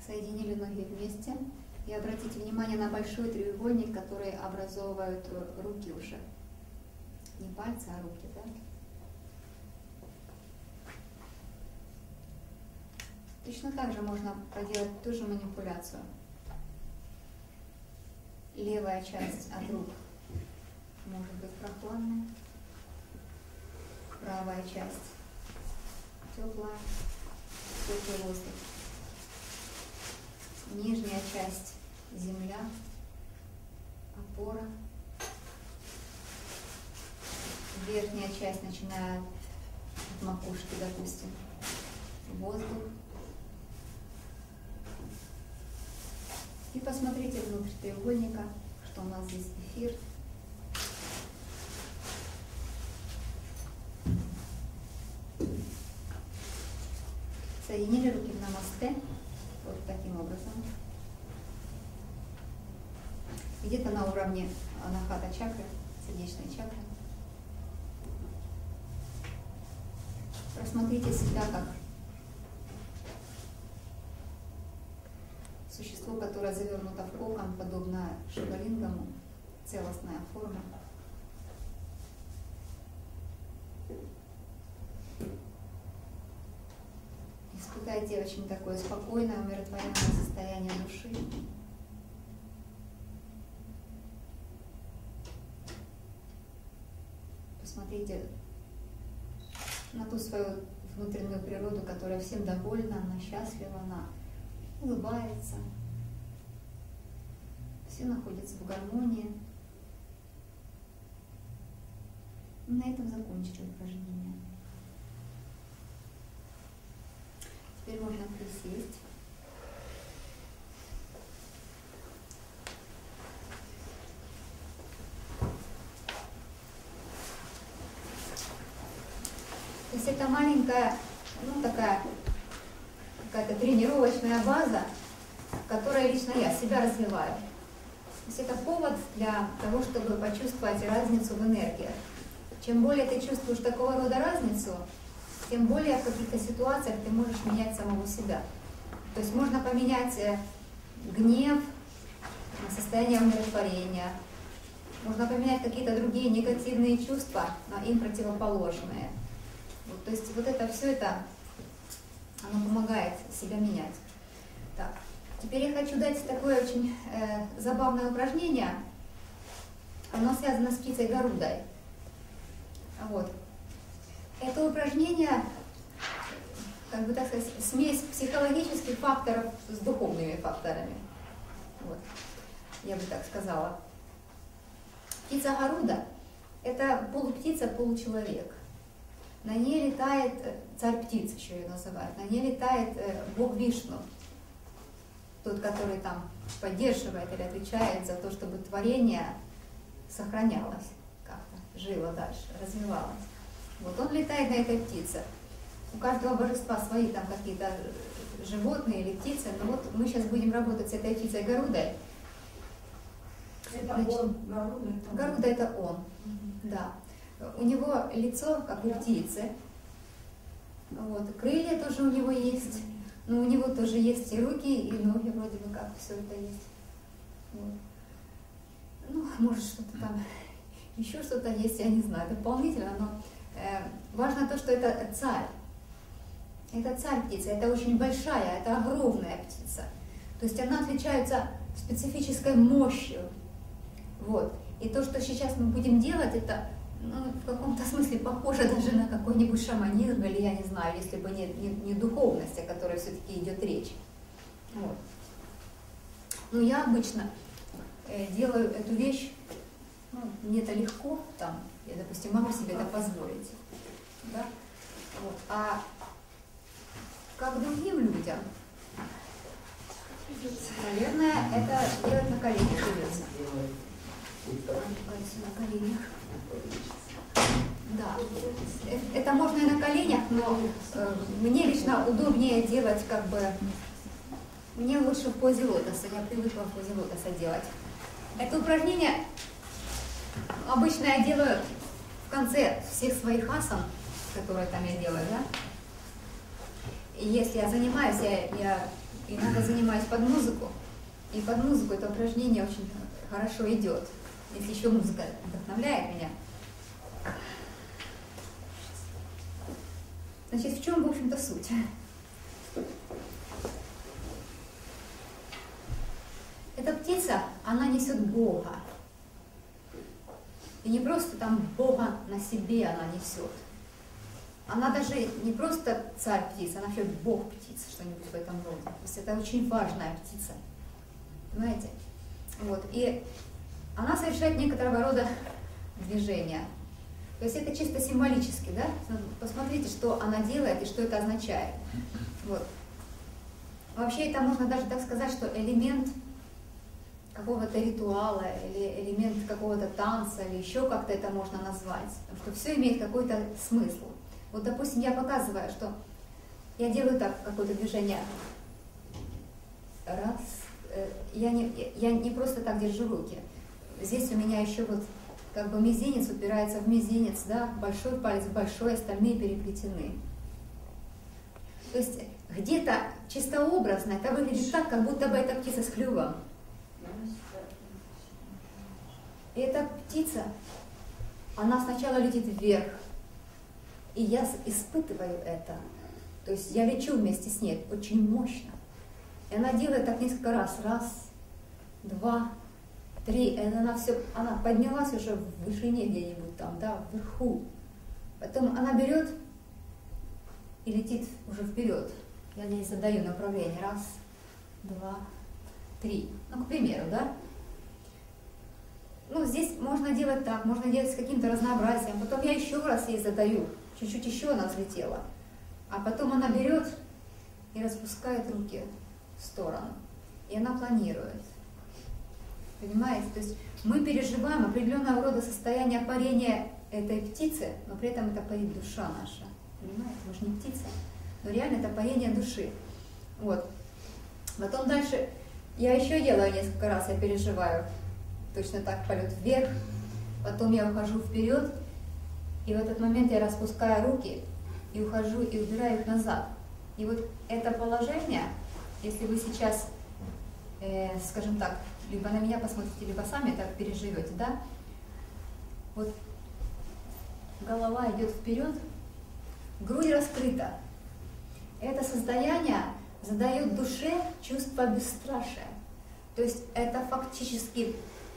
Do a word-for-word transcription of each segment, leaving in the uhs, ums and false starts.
Соединили ноги вместе. И обратите внимание на большой треугольник, который образовывают руки уже. Не пальцы, а руки, да? Точно так же можно проделать ту же манипуляцию. Левая часть от рук может быть прохладная, правая часть теплая, теплый воздух. Нижняя часть земля, опора. Верхняя часть, начиная от макушки, допустим, воздух. И посмотрите внутрь треугольника, что у нас здесь эфир. Соединили руки в намасте, вот таким образом. Где-то на уровне анахата чакры, сердечной чакры. Рассмотрите себя как существо, которое завернуто в кокон, подобно шивалингаму, целостная форма. Испытайте очень такое спокойное, умиротворенное состояние души. Посмотрите на ту свою внутреннюю природу, которая всем довольна, она счастлива, она улыбается. Все находится в гармонии. И на этом закончили упражнение. Теперь можно присесть. То есть это маленькая, ну такая, какая-то тренировочная база, в которой лично я себя развиваю. То есть это повод для того, чтобы почувствовать разницу в энергиях. Чем более ты чувствуешь такого рода разницу, тем более в каких-то ситуациях ты можешь менять самого себя. То есть можно поменять гнев на состояние умиротворения, можно поменять какие-то другие негативные чувства на им противоположные. Вот, то есть вот это все это, оно помогает себя менять. Так. Теперь я хочу дать такое очень э, забавное упражнение. Оно связано с птицей Гарудой. Вот. Это упражнение, как бы так сказать, смесь психологических факторов с духовными факторами. Вот. Я бы так сказала. Птица Гаруда – это полуптица, получеловек. На ней летает царь птиц, еще ее называют. На ней летает э, Бог Вишну. Тот, который там поддерживает или отвечает за то, чтобы творение сохранялось как-то, жило дальше, развивалось. Вот он летает на этой птице. У каждого божества свои там какие-то животные или птицы, но вот мы сейчас будем работать с этой птицей Гарудой. Это он, Гаруда? Гаруда это он, mm-hmm. Да. У него лицо, как у птицы, вот. Крылья тоже у него есть. Но у него тоже есть и руки, и ноги, вроде бы как, все это есть. Вот. Ну, может, что-то там, еще что-то есть, я не знаю, дополнительно, но э, важно то, что это царь. Это царь птица, это очень большая, это огромная птица. То есть она отличается специфической мощью. Вот. И то, что сейчас мы будем делать, это ну, в каком-то смысле похоже даже на какой-нибудь шаманизм, или я не знаю, если бы не, не, не духовность, о которой все-таки идет речь. Вот. Но я обычно э, делаю эту вещь, ну, мне это легко, там, я, допустим, могу себе это позволить. Да? Вот. А как другим людям, наверное, это делать на коленях придется. На коленях. Да. Это можно и на коленях, но э, мне лично удобнее делать как бы, мне лучше в позе лотоса, я привыкла в позе лотоса делать. Это упражнение обычно я делаю в конце всех своих асан, которые там я делаю, да. И если я занимаюсь, я, я И иногда занимаюсь под музыку. И под музыку это упражнение очень хорошо идет. Если еще музыка вдохновляет меня. Значит, в чем, в общем-то, суть? Эта птица, она несет Бога. И не просто там Бога на себе она несет. Она даже не просто царь птиц, она вообще Бог птиц, что-нибудь в этом роде. То есть это очень важная птица. Понимаете? Вот. И она совершает некоторого рода движения. То есть это чисто символически, да? Посмотрите, что она делает и что это означает. Вот. Вообще это можно даже так сказать, что элемент какого-то ритуала или элемент какого-то танца или еще как-то это можно назвать. Потому что все имеет какой-то смысл. Вот, допустим, я показываю, что я делаю так, какое-то движение. Раз. Я не, я не просто так держу руки. Здесь у меня еще вот как бы мизинец упирается в мизинец, да, большой палец в большой, остальные переплетены. То есть где-то чисто образно это выглядит так, как будто бы это птица с клювом. И эта птица, она сначала летит вверх, и я испытываю это. То есть я лечу вместе с ней очень мощно. И она делает так несколько раз. Раз, два, три. И она все, она поднялась уже в вышине где-нибудь там, да, вверху. Потом она берет и летит уже вперед. Я ей задаю направление. Раз, два, три. Ну, к примеру, да? Ну, здесь можно делать так, можно делать с каким-то разнообразием. Потом я еще раз ей задаю. Чуть-чуть еще она взлетела. А потом она берет и распускает руки в сторону. И она планирует. Понимаете? То есть мы переживаем определенного рода состояние парения этой птицы, но при этом это парит душа наша. Понимаете? Мы же не птица. Но реально это парение души. Вот. Потом дальше я еще делаю несколько раз, я переживаю. Точно так полет вверх. Потом я ухожу вперед. И в этот момент я распускаю руки и ухожу и убираю их назад. И вот это положение, если вы сейчас, э, скажем так, либо на меня посмотрите, либо сами так переживете, да? Вот голова идет вперед, грудь раскрыта. Это состояние задает душе чувство бесстрашия. То есть это фактически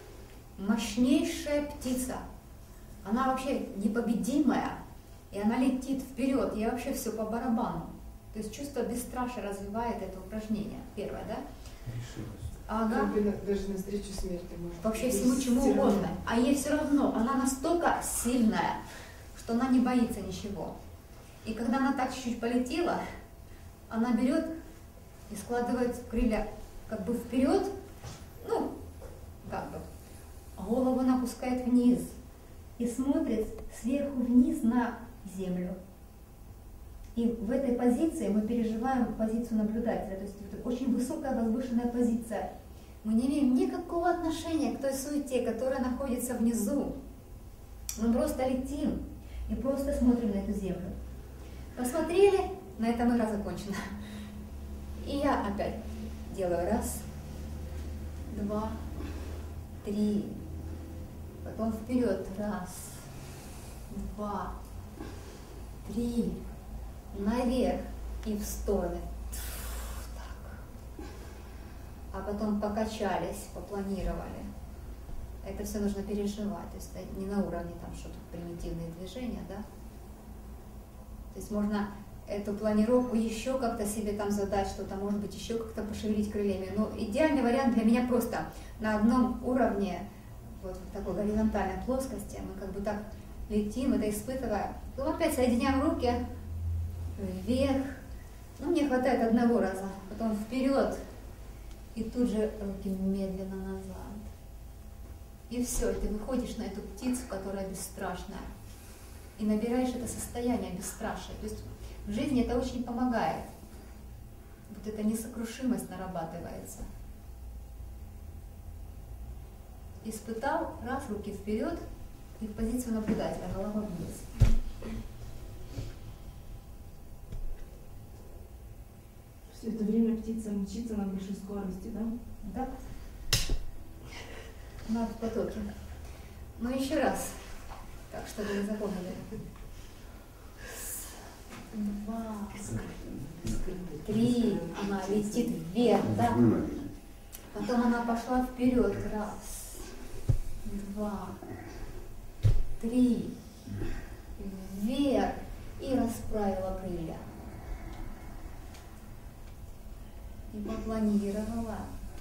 мощнейшая птица. Она вообще непобедимая, и она летит вперед, и вообще все по барабану. То есть чувство бесстрашия развивает это упражнение. Первое, да? Решимость. Ага. Даже на встречу смерти может. Вообще всему чему угодно. А ей все равно, она настолько сильная, что она не боится ничего. И когда она так чуть-чуть полетела, она берет и складывает крылья как бы вперед, ну, как бы, голову она опускает вниз и смотрит сверху вниз на землю. И в этой позиции мы переживаем позицию наблюдателя, то есть это очень высокая возвышенная позиция. Мы не имеем никакого отношения к той суете, которая находится внизу. Мы просто летим и просто смотрим на эту землю. Посмотрели, на этом игра закончена. И я опять делаю раз, два, три. Потом вперед. Раз, два, три. Наверх и в стороны. Так. А потом покачались, попланировали. Это все нужно переживать. То есть это не на уровне там что-то примитивные движения, да? То есть можно эту планировку еще как-то себе там задать, что-то, может быть, еще как-то пошевелить крыльями. Но идеальный вариант для меня просто на одном уровне, вот в такой горизонтальной плоскости, мы как бы так летим, это испытывая. Потом опять соединяем руки вверх. Ну, мне хватает одного раза. Потом вперед. И тут же руки медленно назад. И все, ты выходишь на эту птицу, которая бесстрашная. И набираешь это состояние бесстрашия. То есть в жизни это очень помогает. Вот эта несокрушимость нарабатывается. Испытал, раз, руки вперед и в позицию наблюдателя, голова вниз. Все это время птица мчится на большой скорости, да? Да. Она в потоке. Но еще раз, так, чтобы вы запомнили. Два, три, она летит вверх, да? Потом она пошла вперед, раз, два, три, вверх и расправила крылья. И попланировала.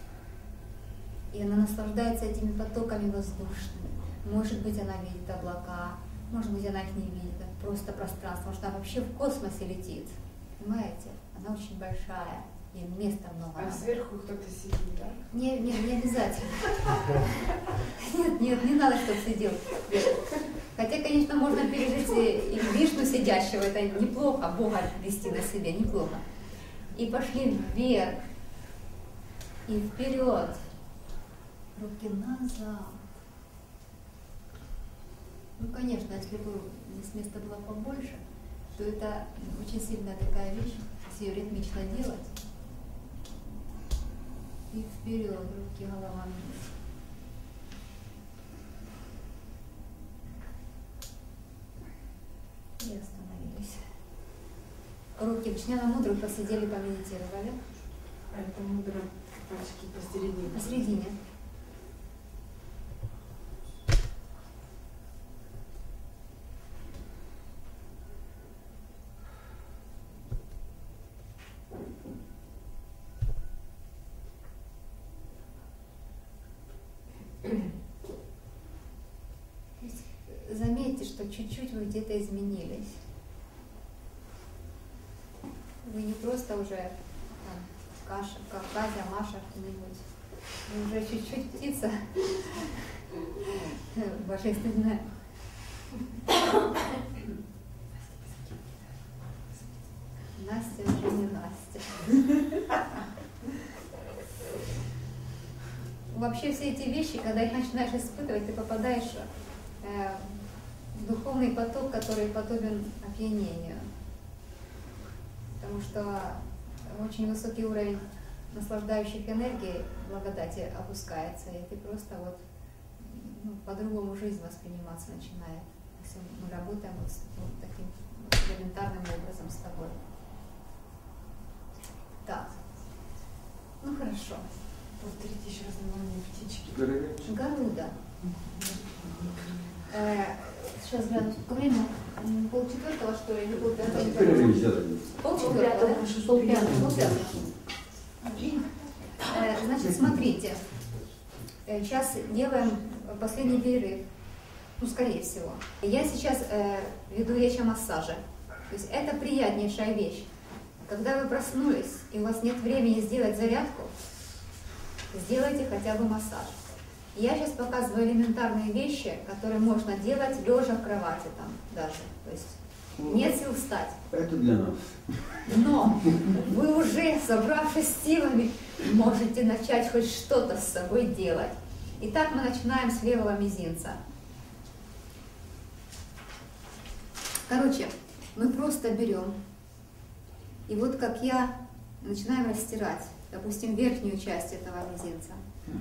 И она наслаждается этими потоками воздушными. Может быть, она видит облака, может быть, она их не видит, просто пространство, потому что она вообще в космосе летит. Понимаете? Она очень большая, и места много. А надо. сверху кто-то сидит, да? Не, не, не обязательно. Нет, нет, не надо, чтобы сидел. Хотя, конечно, можно пережить и и Вишну сидящего, это неплохо, Бога вести на себе, неплохо. И пошли вверх, и вперед, руки назад. Ну, конечно, если бы здесь места было побольше, то это очень сильная такая вещь, если ее ритмично делать. И вперед, руки, голова вниз. И остановились. Руки в Чняна Мудру посидели, помедитировали. А это мудро пальчики посередине. Посередине. Заметьте, что чуть-чуть вы где-то изменились. Вы не просто уже там, Каша, Кавказя, Маша, кто-нибудь. Вы уже чуть-чуть птица божественная. Настя уже не Настя. Вообще все эти вещи, когда их начинаешь испытывать, ты попадаешь э, в духовный поток, который подобен опьянению. Потому что очень высокий уровень наслаждающих энергий благодати опускается, и ты просто вот ну, по-другому жизнь восприниматься начинает. Если мы работаем вот с вот таким вот элементарным образом с тобой. Так. Ну хорошо. Повторите еще раз название птички. Гаруда. Э, сейчас гляну, сколько времени? Полчетвертого, что ли, или полпятого? Полчетвертого, да? Полпятого. Полпятого. Э, значит, смотрите. Э, сейчас делаем последний перерыв. Ну, скорее всего. Я сейчас э, веду речь о массаже. То есть это приятнейшая вещь. Когда вы проснулись, и у вас нет времени сделать зарядку, сделайте хотя бы массаж. Я сейчас показываю элементарные вещи, которые можно делать лежа в кровати там даже. То есть нет сил встать. Это для нас. Но вы уже, собравшись с силами, можете начать хоть что-то с собой делать. Итак, мы начинаем с левого мизинца. Короче, мы просто берем, и вот как я, начинаем растирать, допустим, верхнюю часть этого мизинца.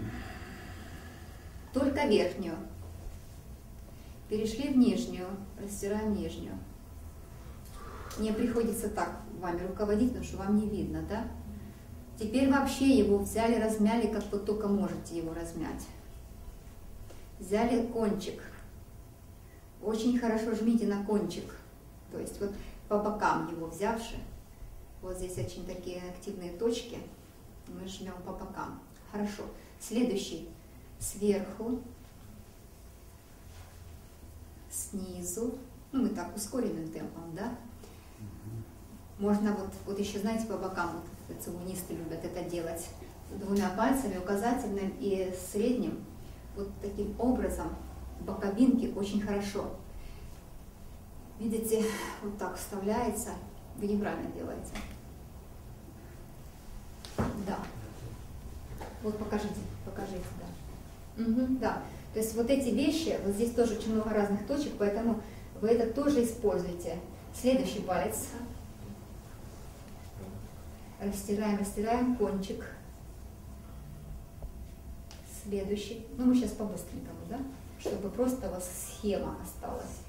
Только верхнюю. Перешли в нижнюю, растираем нижнюю. Мне приходится так вами руководить, потому что вам не видно, да? Теперь вообще его взяли, размяли, как вы только можете его размять. Взяли кончик. Очень хорошо жмите на кончик. То есть вот по бокам его взявши. Вот здесь очень такие активные точки. Мы жмем по бокам. Хорошо. Следующий. Сверху. Снизу. Ну, мы так ускоренным темпом, да? Можно вот, вот еще, знаете, по бокам, вот цигунисты любят это делать. Двумя пальцами, указательным и средним. Вот таким образом боковинки очень хорошо. Видите, вот так вставляется. Вы неправильно делаете. Да. Вот покажите, покажите, да. Угу, да. То есть вот эти вещи, вот здесь тоже очень много разных точек, поэтому вы это тоже используете. Следующий палец. Растираем, растираем кончик. Следующий. Ну, мы сейчас по-быстренькому, да? Чтобы просто у вас схема осталась.